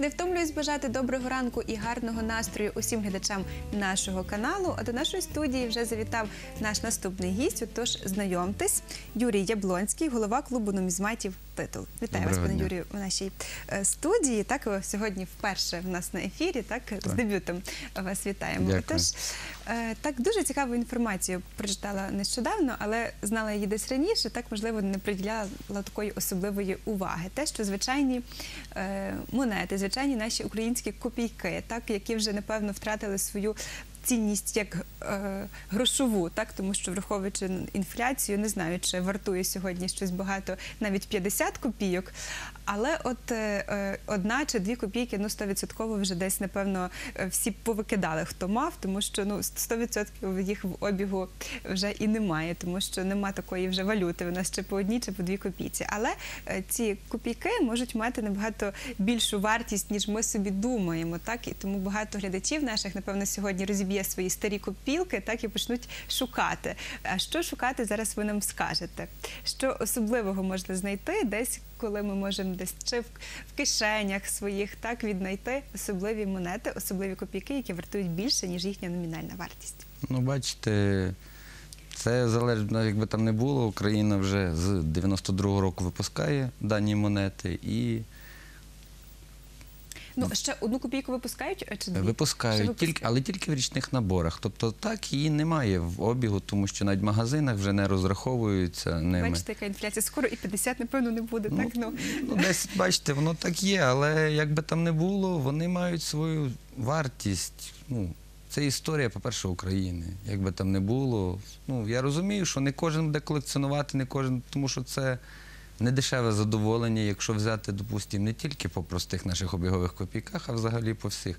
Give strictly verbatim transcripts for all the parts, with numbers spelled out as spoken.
Не втомлююсь бажати доброго ранку і гарного настрою усім глядачам нашого каналу. А до нашої студії вже завітав наш наступний гість, отож знайомтесь. Юрій Яблонський, голова клубу нумізматів «Титул». Вітаю вас, пане Юрію, у нашій студії. Так, ви сьогодні вперше в нас на ефірі, так, так. З дебютом вас вітаємо. Дякую. Тож, так, дуже цікаву інформацію прочитала нещодавно, але знала її десь раніше, так, можливо, не приділяла такої особливої уваги. Те, що звичайні е, монети, звичайні наші українські копійки, так, які вже, напевно, втратили свою цінність як е, грошову, так, тому що, враховуючи інфляцію, не знаю, чи вартує сьогодні щось багато, навіть п'ятдесят копійок, але от е, одна чи дві копійки, ну, сто відсотків вже десь, напевно, всі повикидали, хто мав, тому що, ну, сто відсотків їх в обігу вже і немає, тому що нема такої вже валюти, у нас чи по одній, чи по дві копійці. Але е, ці копійки можуть мати набагато більшу вартість, ніж ми собі думаємо, так, і тому багато глядачів наших, напевно, сьогодні розіб'є свої старі копілки, так, і почнуть шукати. А що шукати, зараз ви нам скажете. Що особливого можна знайти десь, коли ми можемо десь чи в кишенях своїх, так, віднайти особливі монети, особливі копійки, які вартують більше, ніж їхня номінальна вартість? Ну, бачите, це залежить, якби там не було, Україна вже з дев'яносто другого року випускає дані монети і... Ну, ще одну копійку випускають чи дві? Випускають, випускають? Тільки, але тільки в річних наборах. Тобто так її немає в обігу, тому що навіть в магазинах вже не розраховуються ними. Бачите, яка інфляція. Скоро і п'ятдесят, напевно, не буде, ну, так? Ну. Ну, десь, бачите, воно так є, але як би там не було, вони мають свою вартість. Ну, це історія, по-перше, України. Як би там не було. Ну, я розумію, що не кожен буде колекціонувати, не кожен, тому що це недешеве задоволення, якщо взяти, допустимо, не тільки по простих наших обігових копійках, а взагалі по всіх.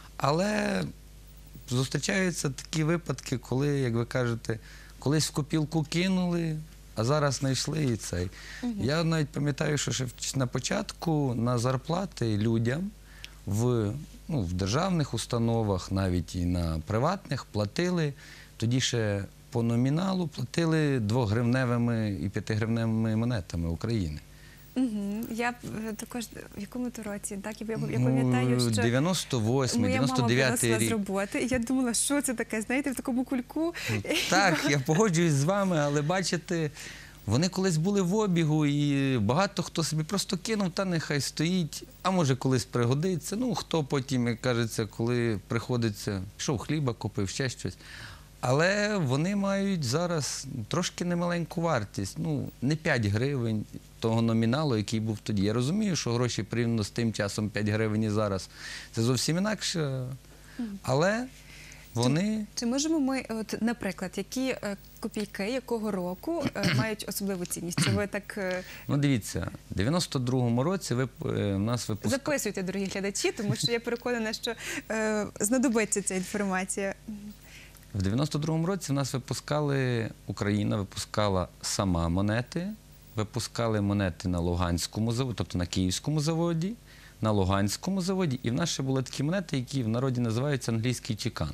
Але зустрічаються такі випадки, коли, як ви кажете, колись в копілку кинули, а зараз знайшли і цей. Угу. Я навіть пам'ятаю, що ще на початку на зарплати людям в, ну, в державних установах, навіть і на приватних, платили, тоді ще по номіналу платили двогривневими і п'ятигривневими монетами України. Угу. Я також в якому-то році, так, я пам'ятаю, що дев'яносто восьмий, дев'яносто дев'ятий рік. Моя мама приносила з роботи, і я думала, що це таке, знаєте, в такому кульку. Так, я погоджуюсь з вами, але бачите, вони колись були в обігу, і багато хто собі просто кинув, та нехай стоїть, а може колись пригодиться. Ну, хто потім, як кажеться, коли приходиться, пішов хліба, купив, ще щось. Але вони мають зараз трошки немаленьку вартість, ну, не п'ять гривень того номіналу, який був тоді. Я розумію, що гроші порівняно з тим часом п'ять гривень і зараз це зовсім інакше, але вони... Чи, чи можемо ми, от, наприклад, які копійки, якого року мають особливу цінність? Чи ви так... Ну, дивіться, в дев'яносто другому році ви, в нас випускали... Записуйте, дорогі глядачі, тому що я переконана, що е, знадобиться ця інформація. В дев'яносто другому році в нас випускали, Україна випускала сама монети, випускали монети на Луганському заводі, тобто на Київському заводі, на Луганському заводі, і в нас ще були такі монети, які в народі називаються англійський чекан.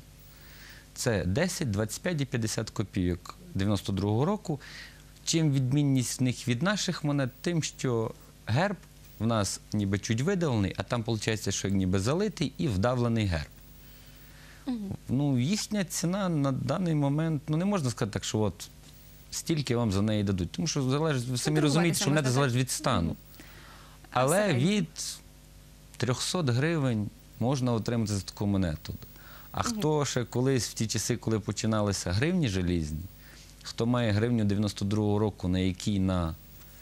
Це десять, двадцять п'ять і п'ятдесят копійок дев'яносто другого року. Чим відмінність в них від наших монет? Тим, що герб в нас ніби чуть видавлений, а там, виходить, що ніби залитий і вдавлений герб. Ну, їхня ціна на даний момент, ну, не можна сказати так, що от стільки вам за неї дадуть. Тому що залежить, ви самі розумієте, що монета залежить від стану. Але від трьохсот гривень можна отримати за таку монету. А хто ще колись, в ті часи, коли починалися гривні желізні, хто має гривню дев'яносто другого року, на якій на...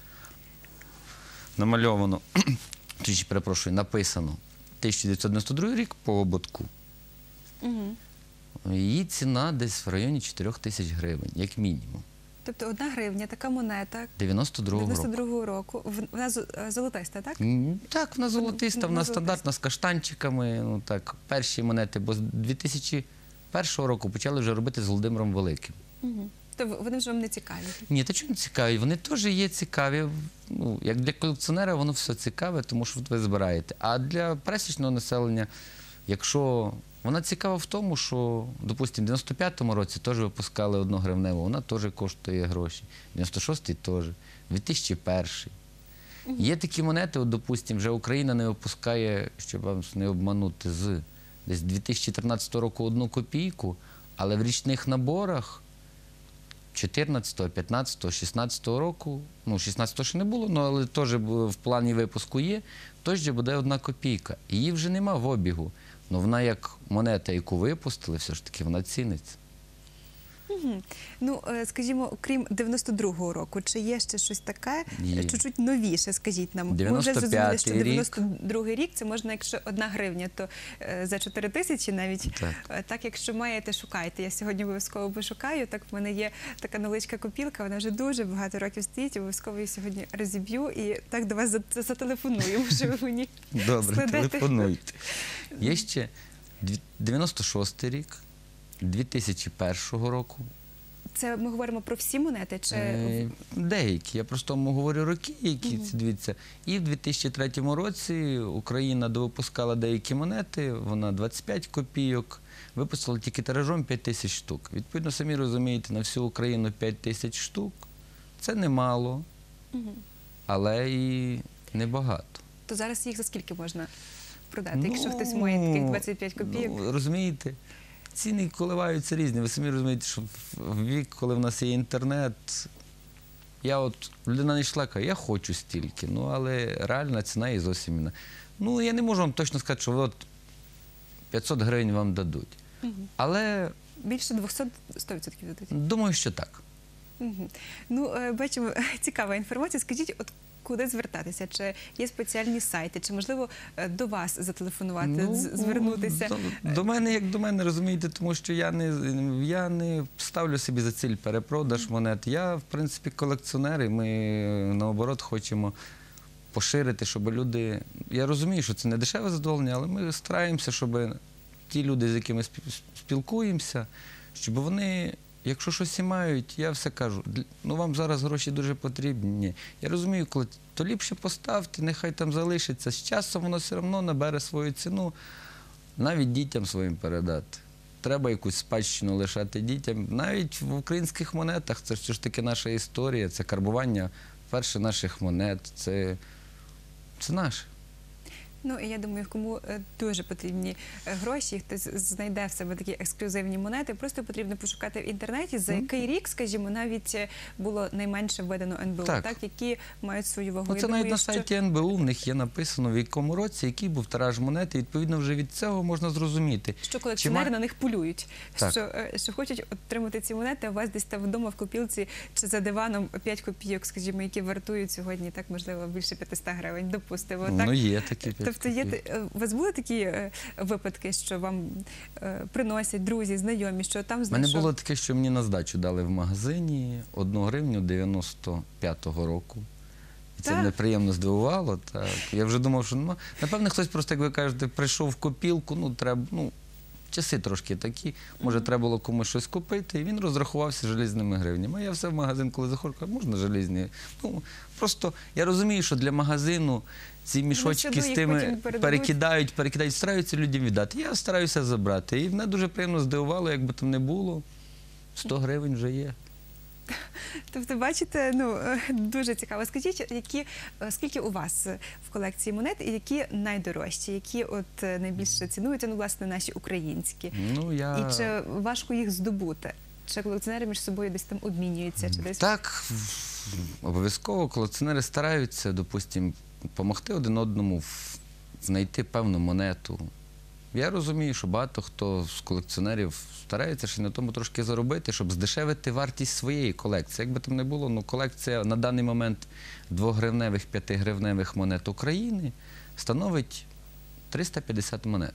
намальовано, чи, перепрошую, написано тисяча дев'ятсот дев'яносто другий рік по ободку, угу. Її ціна десь в районі чотирьох тисяч гривень, як мінімум. Тобто одна гривня, така монета дев'яносто другого року. Вона золотиста, так? Так, вона золотиста, вона стандартна, з каштанчиками. Ну, так, перші монети, бо з дві тисячі першого року почали вже робити з Володимиром Великим. Угу. То вони ж вам не цікаві? Ні, то чому не цікаві? Вони теж є цікаві. Ну, як для колекціонера воно все цікаве, тому що ви збираєте. А для пересічного населення, якщо... Вона цікава в тому, що, допустимо, в дев'яносто п'ятому році теж випускали одногривневу, вона теж коштує гроші. дев'яносто шостий теж, дві тисячі перший. Є такі монети, от, допустимо, вже Україна не випускає, щоб вам не обманути, з десь дві тисячі тринадцятого року одну копійку, але в річних наборах чотирнадцятого, п'ятнадцятого, шістнадцятого року, ну, шістнадцятого ще не було, ну, але теж в плані випуску є, теж буде одна копійка. Її вже нема в обігу. Ну, вона як монета, яку випустили, все ж таки вона ціниться. Мгм. Ну, е, скажімо, окрім дев'яносто другого року, чи є ще щось таке, Є. е, чуть-чуть новіше, скажіть нам? Ми вже дев'яносто зрозуміли, що п'ятий рік. дев'яносто другий рік, це можна, якщо одна гривня, то е, за чотири тисячі навіть. Так. Е, Так, якщо маєте, шукайте. Я сьогодні обов'язково пошукаю. Так, в мене є така невеличка копілка, вона вже дуже багато років стоїть, обов'язково її сьогодні розіб'ю і так до вас за- зателефоную, може ви мені Добре, складете. телефонуйте. Є ще дві- дев'яносто шостий рік, дві тисячі першого року. Це ми говоримо про всі монети? Чи Е, Деякі. Я просто вам говорю роки, які ці дивіться. І в дві тисячі третьому році Україна довипускала деякі монети, вона двадцять п'ять копійок, випустила тільки тиражом п'ять тисяч штук. Відповідно, самі розумієте, на всю Україну п'ять тисяч штук – це немало, Мгм. але і небагато. то зараз їх за скільки можна продати, якщо хтось має таких двадцять п'ять копійок? Ну, розумієте, ціни коливаються різні. Ви самі розумієте, що в вік, коли в нас є інтернет, я от, людина не йшла, каже, я хочу стільки, ну, але реальна ціна є зовсім інша. Ну, я не можу вам точно сказати, що от п'ятсот гривень вам дадуть. Мгм. Але Більше двісті сто відсотків дадуть. думаю, що так. Мгм. Ну, е, бачимо, цікава інформація. Скажіть, от куди звертатися? Чи є спеціальні сайти? Чи, можливо, е, до вас зателефонувати, з- звернутися? До, до мене, як до мене, розумієте, тому що я не, я не ставлю собі за ціль перепродаж монет. Я, в принципі, колекціонер, і ми, наоборот, хочемо поширити, щоб люди... Я розумію, що це не дешеве задоволення, але ми стараємося, щоб ті люди, з якими спі- спілкуємося, щоб вони... Якщо щось і мають, я все кажу, «Дл- ну вам зараз гроші дуже потрібні. Ні. Я розумію, коли то ліпше поставте, нехай там залишиться. З часом воно все одно набере свою ціну, навіть дітям своїм передати. Треба якусь спадщину лишати дітям. Навіть в українських монетах, це ж таки наша історія, це карбування перших наших монет, це, це наше. Ну, і я думаю, кому е, дуже потрібні е, гроші, хтось знайде в себе такі ексклюзивні монети, просто потрібно пошукати в інтернеті, за який рік, скажімо, навіть е, було найменше введено ен бе у, так, Так. які мають свою вагу. Ну, Я це навіть думаю, на що- сайті ен бе у в них є написано, в якому році, який був тираж монети. Відповідно, вже від цього можна зрозуміти. Що колекціонери Чи ма- на них полюють, Так. що, е, що хочуть отримати ці монети, а у вас десь там вдома в копілці чи за диваном п'ять копійок, скажімо, які вартують сьогодні, так, можливо, більше п'ятсот гривень, допустимо. Так? Ну, є такі. Тобто є, те- е, у вас були такі е, випадки, що вам е, приносять друзі, знайомі, що там У мене знайшов? було таке, що мені на здачу дали в магазині одну гривню дев'яносто п'ятого року. І це Так. мене приємно здивувало. Так. Я вже думав, що ну, напевне, хтось просто, як ви кажете, прийшов в копілку, ну, треба, ну, часи трошки такі, може, треба було комусь щось купити, і він розрахувався желізними гривнями. А я все в магазин, коли заходжу, кажу, можна желізні? Ну, просто я розумію, що для магазину ці мішочки одно з їх тими потім передадуть. перекидають, перекидають, стараються людям віддати. Я стараюся забрати. І мене дуже приємно здивувало, якби там не було, сто гривень вже є. Тобто, бачите, ну е, дуже цікаво. Скажіть, які е, скільки у вас е, в колекції монет і які найдорожчі, які от е, найбільше цінуються, ну, власне, наші українські? Ну, я... І чи важко їх здобути? Чи колекціонери між собою десь там обмінюються? Чи десь Так, обов'язково колекціонери стараються, допустимо, допомогти один одному в- знайти певну монету. Я розумію, що багато хто з колекціонерів старається ще на тому трошки заробити, щоб здешевити вартість своєї колекції. Як би там не було, ну, колекція на даний момент двогривневих, п'ятигривневих монет України становить триста п'ятдесят монет.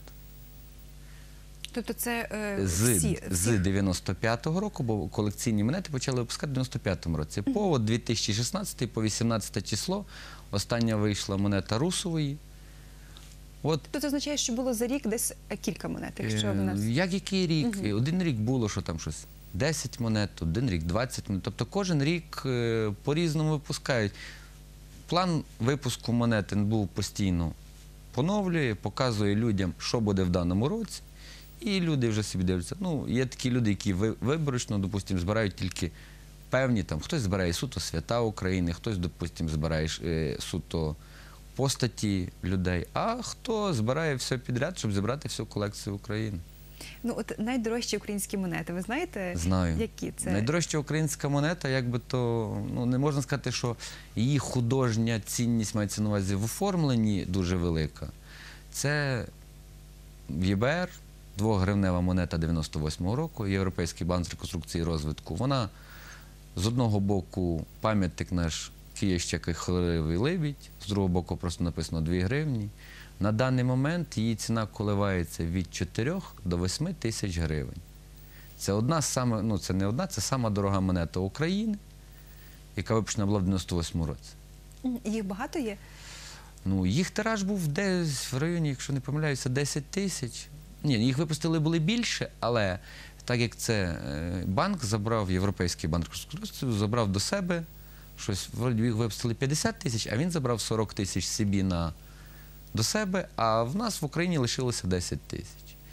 тобто це е, З, всі, з всі дев'яносто п'ятого року, бо колекційні монети почали випускати в дев'яносто п'ятому році. По от дві тисячі шістнадцятий, по вісімнадцяте число, остання вийшла монета Русової. От, Тобто це означає, що було за рік десь е, кілька монет, якщо в нас. е, як який рік? Один рік було, що там щось десять монет, один рік двадцять монет. Тобто кожен рік е, по-різному випускають. План випуску монет ен бе у постійно поновлює, показує людям, що буде в даному році. І люди вже собі дивляться. Ну, є такі люди, які ви- виборочно, допустимо, збирають тільки певні, там, хтось збирає суто свята України, хтось, допустимо, збирає е, суто постаті людей, а хто збирає все підряд, щоб зібрати всю колекцію України. Ну, от найдорожчі українські монети, ви знаєте, Знаю. які це? Найдорожча українська монета, якби то, ну, не можна сказати, що її художня цінність, мається на увазі, в оформленні дуже велика. Це ЄБР, двогривнева монета дев'яносто восьмого року, Європейський банк з реконструкції і розвитку. Вона з одного боку пам'ятник наш Київщик Хлиривий Либідь, з другого боку просто написано дві гривні. На даний момент її ціна коливається від чотирьох до восьми тисяч гривень. Це одна з саме, ну це не одна, це сама дорога монета України, яка випущена була в дев'яносто восьмому році. М, Їх багато є? Ну, їх тираж був десь в районі, якщо не помиляюся, десять тисяч. Ні, їх випустили були більше, але так як це е, банк забрав, Європейський банк реконструкції, забрав до себе, щось, вроді їх випустили п'ятдесят тисяч, а він забрав сорок тисяч собі на, до себе, а в нас в Україні лишилося десять тисяч.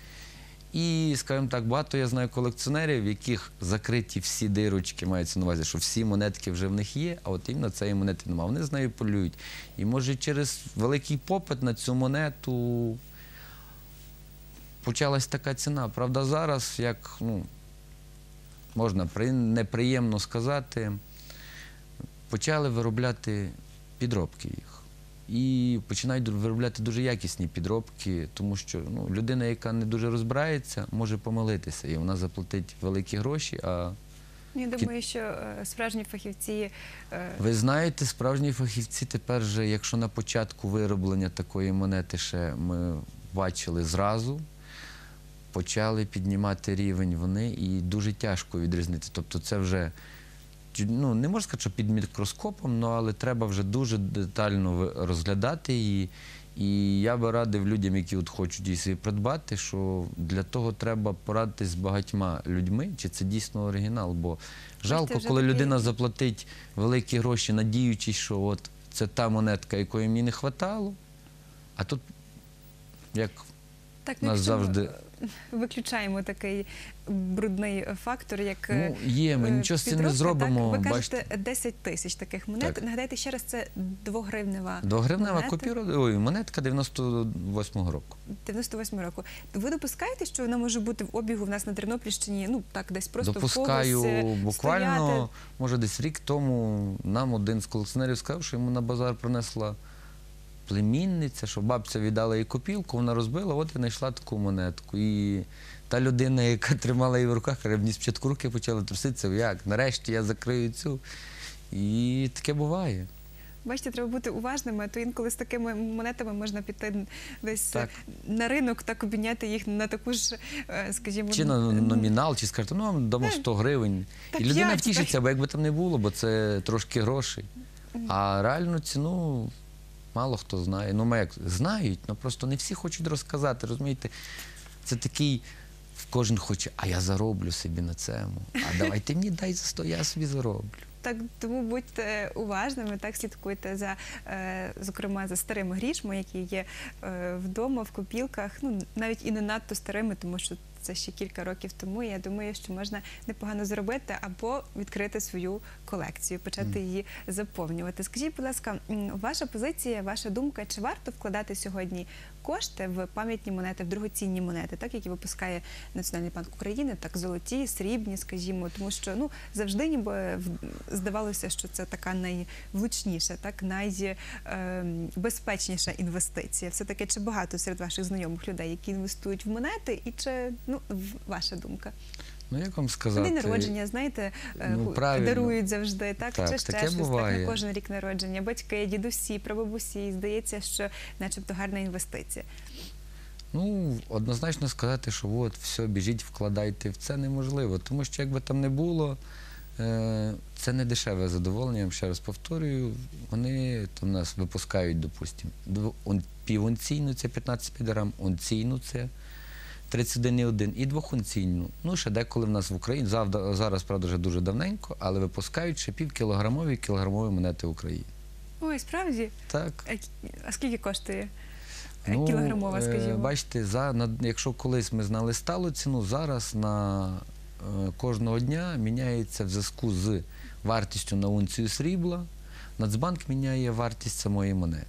І, скажімо так, багато я знаю колекціонерів, в яких закриті всі дирочки, мається на увазі, що всі монетки вже в них є, а от іменно цієї монети немає. Вони з нею полюють. І, може, через великий попит на цю монету почалась така ціна. Правда, зараз, як, ну, можна при- неприємно сказати, почали виробляти підробки їх. І починають виробляти дуже якісні підробки, тому що, ну, людина, яка не дуже розбирається, може помилитися, і вона заплатить великі гроші, а Я думаю, що е, справжні фахівці е, ви знаєте, справжні фахівці тепер же, якщо на початку вироблення такої монети ще ми бачили зразу, почали піднімати рівень вони, і дуже тяжко відрізнити. Тобто це вже, ну, не можна сказати, що під мікроскопом, ну, але треба вже дуже детально ви- розглядати її. І я би радив людям, які от хочуть її собі придбати, що для того треба порадитись з багатьма людьми, чи це дійсно оригінал. Бо жалко, вже коли такий- людина заплатить великі гроші, надіючись, що от це та монетка, якої мені не вистачало, а тут, як так, у нас якщо ми, завжди... е, виключаємо такий брудний фактор, як е, Ну, є, ми е, нічого з цим не підробка, зробимо. Так? Ви Бачите, кажете, десять тисяч таких монет. Так. Нагадайте ще раз, це двогривнева двогривнева монета купюра, ой, монетка дев'яносто восьмого року. дев'яносто восьмого року. Ви допускаєте, що вона може бути в обігу в нас на Тернопільщині, ну так, десь просто Допускаю, в когось е, буквально, стояти? може, десь рік тому нам один з колекціонерів сказав, що йому на базар принесла племінниця, що бабця віддала їй копілку, вона розбила, от і знайшла таку монетку. І та людина, яка тримала її в руках, каже, мені спочатку руки почали труситися, як, нарешті я закрию цю. І таке буває. Бачите, треба бути уважними, а то інколи з такими монетами можна піти десь Так. на ринок, так обміняти їх на таку ж, е, скажімо, Чи на номінал, чи скажете, ну, вам дамо Е, сто гривень. та І людина п'ять, втішиться, бо якби там не було, бо це трошки грошей. А реальну ціну мало хто знає. Ну, ми як знають, але просто не всі хочуть розказати, розумієте? Це такий, кожен хоче, а я зароблю собі на цьому. А давайте мені дай за сто, я собі зароблю. Так, тому будьте уважними, так слідкуйте за, е, зокрема, за старими грішми, які є е, вдома, в копілках, ну навіть і не надто старими, тому що це ще кілька років тому. І я думаю, що можна непогано зробити або відкрити свою колекцію, почати її заповнювати. Скажіть, будь ласка, м, ваша позиція, ваша думка, чи варто вкладати сьогодні кошти в пам'ятні монети, в дорогоцінні монети, так які випускає Національний банк України, так золоті, срібні, скажімо, тому що ну завжди ніби в- здавалося, що це така найвлучніша, так найбезпечніша інвестиція. Все таки, чи багато серед ваших знайомих людей, які інвестують в монети, і чи ну в- ваша думка? Ну, як вам сказати? День народження, знаєте, е, Ну, ху- правильно. дарують завжди, так? Так, Чи ще таке щось, так, буває. на кожен рік народження. Батьки, дідусі, прабабусі, і здається, що начебто гарна інвестиція. Ну, однозначно сказати, що от, все, біжіть, вкладайте в це неможливо. Тому що, як би там не було, е, це не дешеве задоволення, я вам ще раз повторюю. Вони там нас випускають, допустимо, дво- он- півунційну, це п'ятнадцять грам, унційну, це тридцять один цілих один і двохунційну. Ну, ще деколи в нас в Україні, завда- зараз, правда, вже дуже давненько, але випускають ще півкілограмові і кілограмові монети України. Ой, справді? Так. А кі- А скільки коштує е, Ну, кілограмова, е, скажімо? Бачите, за, на, якщо колись ми знали сталу ціну, зараз на е, кожного дня міняється в зв'язку з вартістю на унцію срібла. Нацбанк міняє вартість самої монети.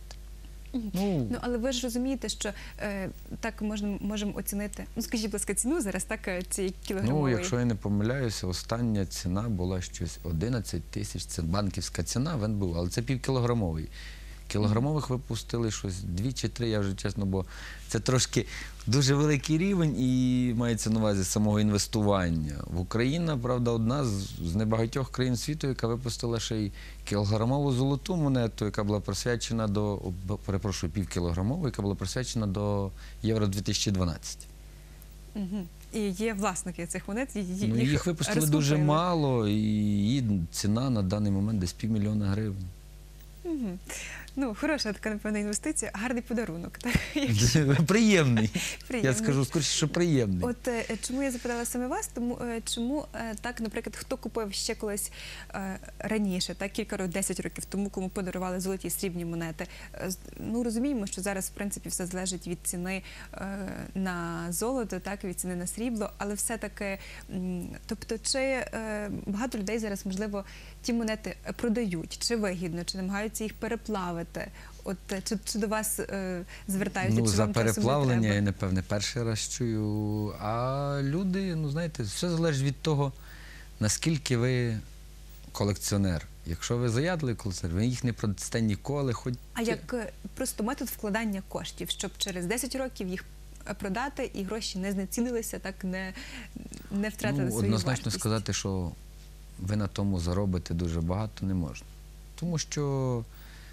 Ну, Ну, але ви ж розумієте, що е, так можна, можемо оцінити, ну, скажіть, будь ласка, ціну зараз, так, е, цієї ну, кілограмової? якщо я не помиляюся, остання ціна була щось одинадцять тисяч, це банківська ціна в ен бе у, але це півкілограмовий. Кілограмових випустили щось дві чи три, я вже чесно, бо це трошки дуже великий рівень і мається на увазі самого інвестування. В Україна, правда, одна з, з небагатьох країн світу, яка випустила ще й кілограмову золоту монету, яка була присвячена до, о, перепрошую, півкілограмову, яка була присвячена до Євро дві тисячі дванадцять. Угу. І є власники цих монет, їх, Ну, їх випустили дуже розкупили. мало, і її ціна на даний момент десь півмільйона гривень. Угу. Ну, хороша така, напевно, інвестиція, гарний подарунок. Так? Приємний. Я Приємний. скажу скоріше, що приємний. От е, чому я запитала саме вас, тому е, чому е, так, наприклад, хто купив ще колись е, раніше, так, кілька років, десять років тому, кому подарували золоті і срібні монети. Е, з- ну, розуміємо, що зараз, в принципі, все залежить від ціни е, на золото, так, від ціни на срібло, але все-таки, м, тобто, чи е, багато людей зараз, можливо, ті монети продають, чи вигідно, чи намагаються їх переплавити? От е, чи, чи до вас е, звертаються, Ну, чи за вам часом не переплавлення треба? я, напевне, перший раз чую. А люди, ну, знаєте, все залежить від того, наскільки ви колекціонер. Якщо ви заядлий колекціонер, ви їх не продасте ніколи, хоч... А як е, просто метод вкладання коштів, щоб через десять років їх е, продати і гроші не знецінилися, так не, не втратили Ну, свою однозначно вартість? сказати, що ви на тому заробите дуже багато, не можна. Тому що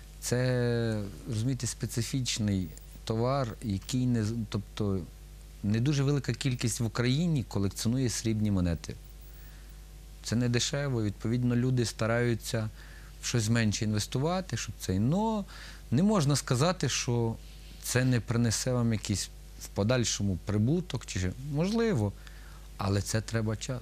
це, розумієте, специфічний товар, який не, з- тобто, не дуже велика кількість в Україні колекціонує срібні монети. Це не дешево, відповідно, люди стараються в щось менше інвестувати, щоб це. Но не можна сказати, що це не принесе вам якийсь в подальшому прибуток, чи що. Можливо, але це треба час.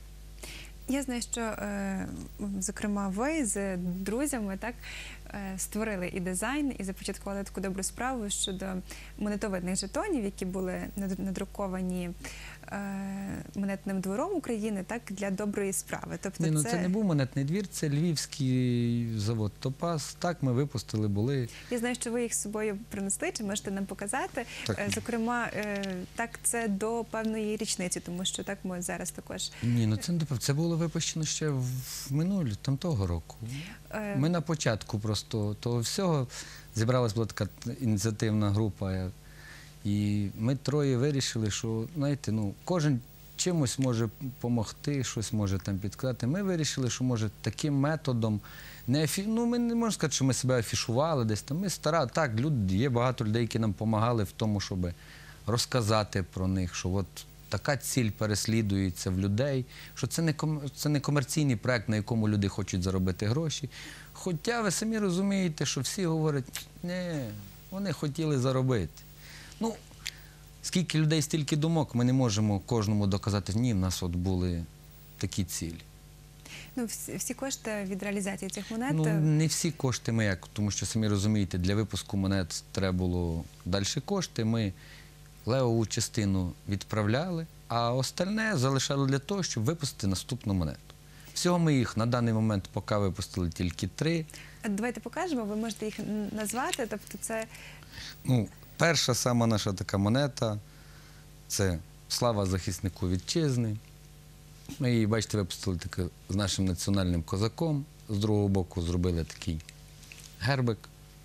Я знаю, що, е, зокрема, ви з друзями так, е, створили і дизайн, і започаткували таку добру справу щодо монетовидних жетонів, які були над- надруковані е, монетним двором України, так, для доброї справи. Тобто Ні, ну це не був монетний двір, це львівський завод «Топаз». Так, ми випустили, були. Я знаю, що ви їх з собою принесли, чи можете нам показати. Так. Е, Зокрема, е, так, це до певної річниці, тому що так ми зараз також. Ні, ну це не допов- це було випущено ще в минулі, там того року. е, Ми на початку просто того всього зібралась була така ініціативна група. е, І ми троє вирішили, що, знаєте, ну, кожен чимось може допомогти, щось може там підказати. Ми вирішили, що може таким методом не афі... ну, ми не можемо сказати, що ми себе афішували десь там. Ми стара, так, люди, є багато людей, які нам допомагали в тому, щоб розказати про них, що от така ціль переслідується в людей, що це не, ком... це не комерційний проект, на якому люди хочуть заробити гроші. Хоча ви самі розумієте, що всі говорять, ні, вони хотіли заробити. Ну, скільки людей, стільки думок, ми не можемо кожному доказати, ні, в нас от були такі цілі. Ну, всі, всі кошти від реалізації цих монет. Ну, не всі кошти ми як, тому що, самі розумієте, для випуску монет треба було далі кошти. Ми левову частину відправляли, а остальне залишали для того, щоб випустити наступну монету. Всього ми їх на даний момент поки випустили тільки три. А давайте покажемо, ви можете їх н- назвати. Тобто це Ну, перша сама наша така монета – це слава захиснику вітчизни. Ми її, бачите, випустили таке з нашим національним козаком. З другого боку зробили такий гербик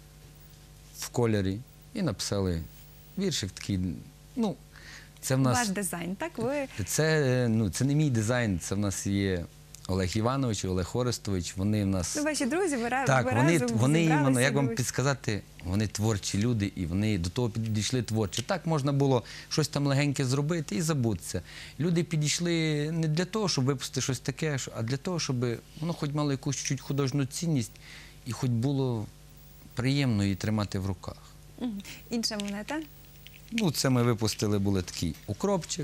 в кольорі і написали віршик такий. Ну, це в нас... ваш дизайн, так? Ви Це, ну, це не мій дизайн, це в нас є Олег Іванович і Олег Орестович. Вони в нас... ну, ваші друзі, ви, ра- Так, ви вони, разом вони іменно, зібралися, як вам ви- підсказати, вони творчі люди, і вони до того підійшли творчі. Так можна було щось там легеньке зробити і забутися. Люди підійшли не для того, щоб випустити щось таке, що- а для того, щоб воно хоч мало якусь чуть художню цінність і хоч було приємно її тримати в руках. Мгм. Інша монета. Ну, це ми випустили, були такий укропчик,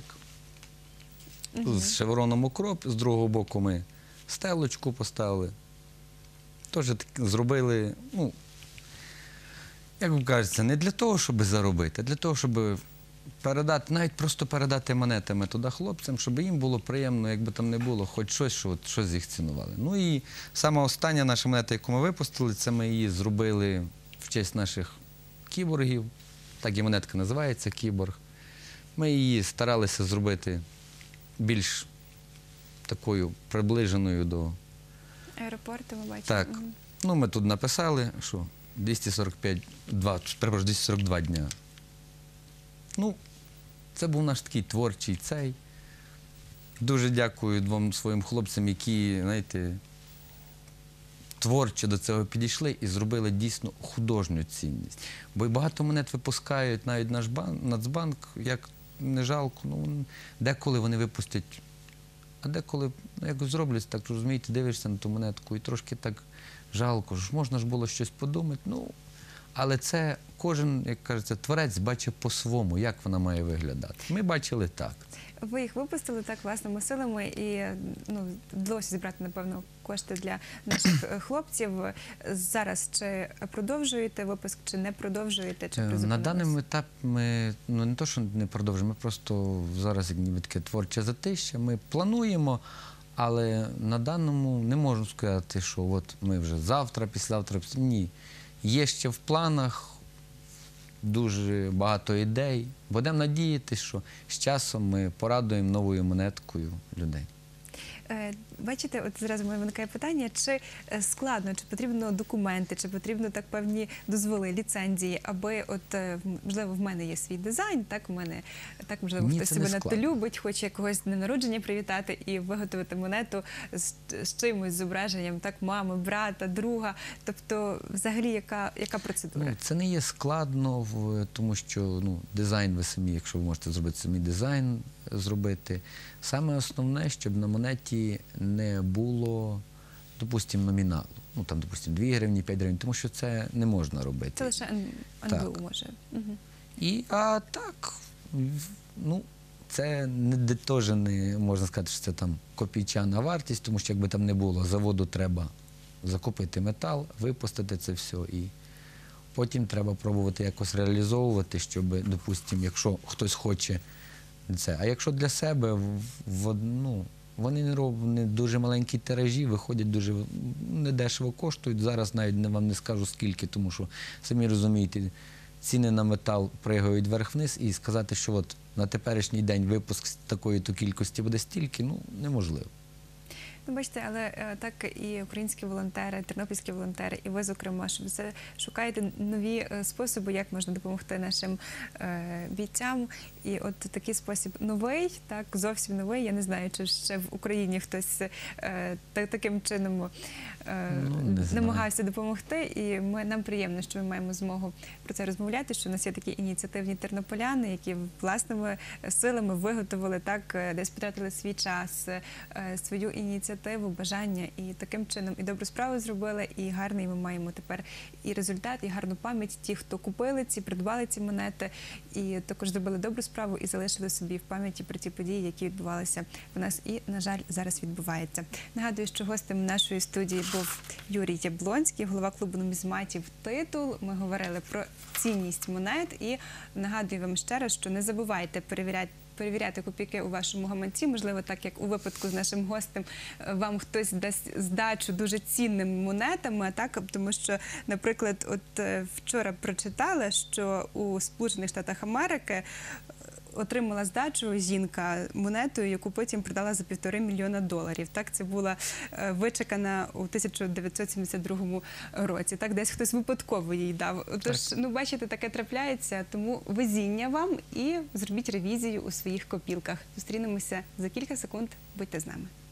з шевроном укроп, з другого боку ми стелочку поставили. Теж так зробили, ну, як вам кажеться, не для того, щоб заробити, а для того, щоб передати, навіть просто передати монетами туди хлопцям, щоб їм було приємно, якби там не було, хоч щось, що от, щось їх цінували. Ну і сама остання наша монета, яку ми випустили, це ми її зробили в честь наших кіборгів. Так і монетка називається «Кіборг». Ми її старалися зробити більш такою приближеною до... Аеропорту, ви бачите. Так. Мгм. Ну, ми тут написали, що двісті сорок п'ять, два, перепрошую, двісті сорок два дня. Ну, це був наш такий творчий цей. Дуже дякую двом своїм хлопцям, які, знаєте, творчо до цього підійшли і зробили дійсно художню цінність. Бо й багато монет випускають, навіть наш банк, Нацбанк, як не жалко, ну, деколи вони випустять, а деколи, ну, як зроблять, так, розумієте, дивишся на ту монетку і трошки так жалко, ж можна ж було щось подумати, ну, але це кожен, як кажеться, творець бачить по-своєму, як вона має виглядати. Ми бачили так. Ви їх випустили так власними силами і ну, вдалося зібрати, напевно, кошти для наших е, хлопців. Зараз чи продовжуєте випуск, чи не продовжуєте, чи Е, На призупинились? даний етап ми, ну не то, що не продовжуємо, ми просто зараз як ніби таке творче затища. Ми плануємо, але на даному не можу сказати, що от ми вже завтра, післязавтра. Ні. Є ще в планах дуже багато ідей. Будемо надіятися, що з часом ми порадуємо новою монеткою людей. Е, Бачите, от зараз у мене виникає питання, чи е, складно, чи потрібно документи, чи потрібно так певні дозволи, ліцензії, аби от, е, можливо, в мене є свій дизайн, так, в мене, так, можливо, Ні, хтось це себе не надто складно. любить, хоче якогось дня народження привітати і виготовити монету з, з чимось зображенням, так, мами, брата, друга, тобто, взагалі, яка, яка процедура? Ну, це не є складно, в- тому що ну, дизайн ви самі, якщо ви можете зробити самі дизайн, зробити. Саме основне, щоб на монеті не було, допустимо, номіналу. Ну, там, допустимо, дві гривні, п'ять гривень, тому що це не можна робити. Це лише ен ен бе у може. Угу. І, а так, в- ну, це не, де- теж не можна сказати, що це там копійчана вартість, тому що якби там не було, заводу треба закупити метал, випустити це все і потім треба пробувати якось реалізовувати, щоб, допустимо, якщо хтось хоче це. А якщо для себе, в, в, ну, вони не роблять не дуже маленькі тиражі, виходять дуже недешево коштують. Зараз навіть не, вам не скажу скільки, тому що, самі розумієте, ціни на метал пригають вверх-вниз, і сказати, що от на теперішній день випуск з такої-то кількості буде стільки, ну, неможливо. Ну, бачите, але е, так і українські волонтери, тернопільські волонтери, і ви, зокрема, що ви все шукаєте нові е, способи, як можна допомогти нашим е, бійцям. І от такий спосіб новий, так, зовсім новий. Я не знаю, чи ще в Україні хтось е, та, таким чином е, Ну, не знаю. намагався допомогти. І ми, нам приємно, що ми маємо змогу про це розмовляти, що у нас є такі ініціативні тернополяни, які власними силами виготовили, так, е, десь потратили свій час, е, свою ініціативу, бажання, і таким чином і добру справу зробили, і гарний ми маємо тепер і результат, і гарну пам'ять. Ті, хто купили ці, придбали ці монети, і також зробили добру справу і залишили собі в пам'яті про ті події, які відбувалися в нас і, на жаль, зараз відбуваються. Нагадую, що гостем нашої студії був Юрій Яблонський, голова клубу нумізматів «Титул». Ми говорили про цінність монет і нагадую вам ще раз, що не забувайте перевіряти перевіряти копійки у вашому гаманці. Можливо, так як у випадку з нашим гостем, вам хтось дасть здачу дуже цінними монетами, так? Тому що, наприклад, от вчора прочитала, що у Сполучених Штатах Америки отримала здачу жінка монетою, яку потім продала за півтори мільйона доларів. Так, це була е, вичекана у тисяча дев'ятсот сімдесят другому році. Так, десь хтось випадково їй дав. Тож, ну, бачите, таке трапляється, тому везіння вам і зробіть ревізію у своїх копілках. Зустрінемося за кілька секунд. Будьте з нами.